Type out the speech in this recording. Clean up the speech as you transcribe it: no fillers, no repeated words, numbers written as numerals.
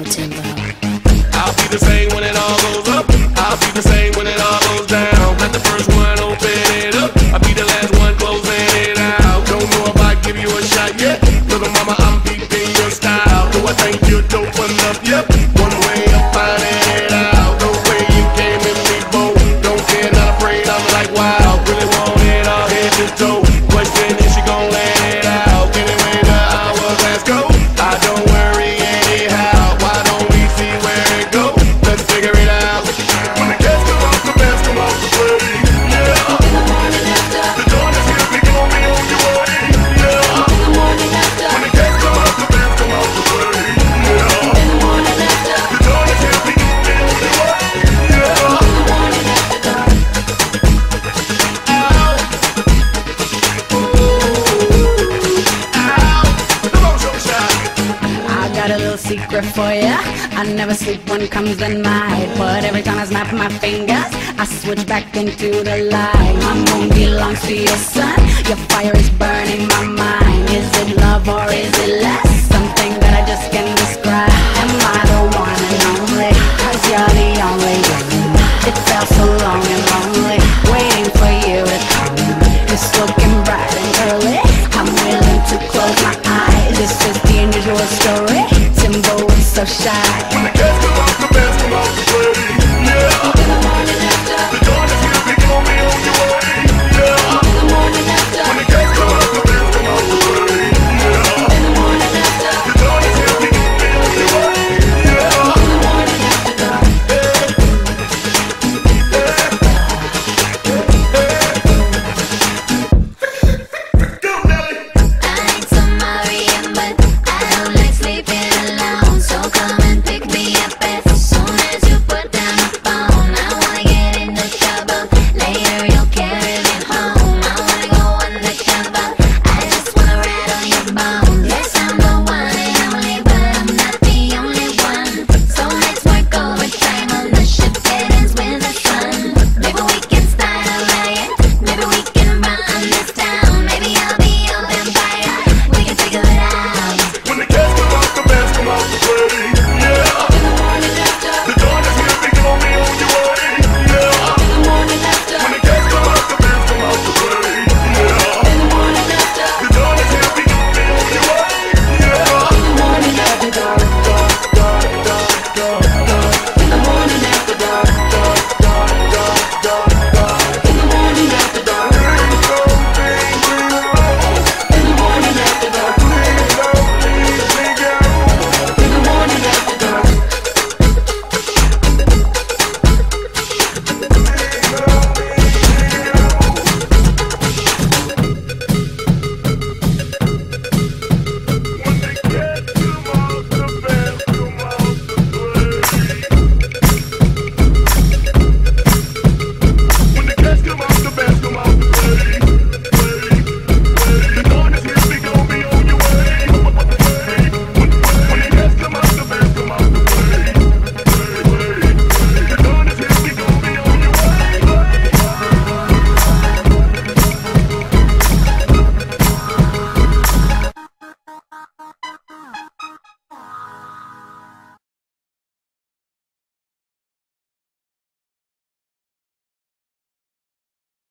tempo. I'll be the same when it all goes up. I'll be the same when it all goes down. Not the first one, open it up. I'll be the last one closing it out. Don't know if I give you a shot yet. Little mama, I'm peeping your style. Do I think you're dope enough? Yep. One way of finding it out. No way you came in me, bold. Don't care, not afraid. I'm like, wow. Really want it all head to toe. Question is she gon' let it out? Anyway, the hourglass go. I don't worry anyhow. Why don't we see where it go? Let's figure it out. When the cats come off, the bands come off the play. Yeah. The dawn is here, we gon' be on your way. Yeah. When the cats come off, the bands come off the play. Yeah. The dawn is here, we gon' be on your way. Yeah. I got a little secret for ya. I never sleep when comes the night, but every time I snap my fingers, I switch back into the light. My moon belongs to your sun. Your fire is